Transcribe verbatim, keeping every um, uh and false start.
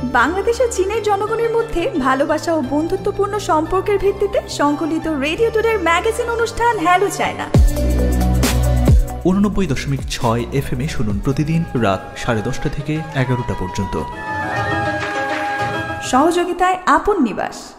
বাংলাদেশ ও চীনের জনগণের মধ্যে ভালোবাসা ও বন্ধুত্বপূর্ণ সম্পর্কের ভিত্তিতে সংকলিত রেডিও টুডের ম্যাগাজিন অনুষ্ঠান হ্যালো চায়না উননব্বই দশমিক ছয় এফ এম এ শুনুন প্রতিদিন রাত সাড়ে দশটা থেকে এগারোটা পর্যন্ত। সহযোগিতায় আপন নিবাস।